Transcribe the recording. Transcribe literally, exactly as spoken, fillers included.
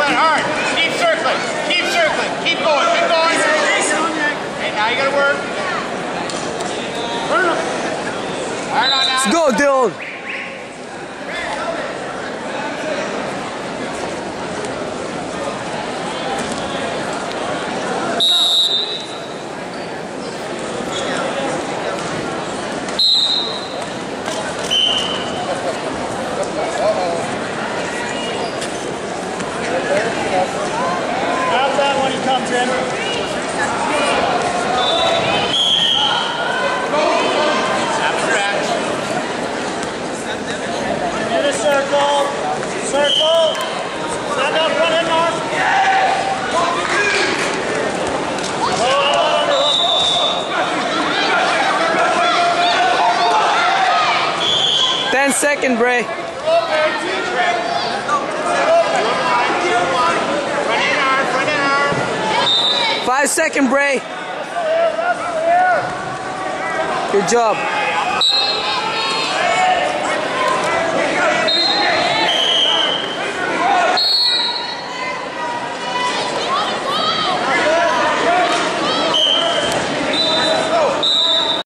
run hard. Keep circling. Keep circling. Keep going. Keep going. Okay, now you gotta work. Hard on now. Let's go, Dylan. Grab that when he comes in. In a circle. Circle. Stand up, run in, North. Ten second, Bray. Five second, Bray. Good job.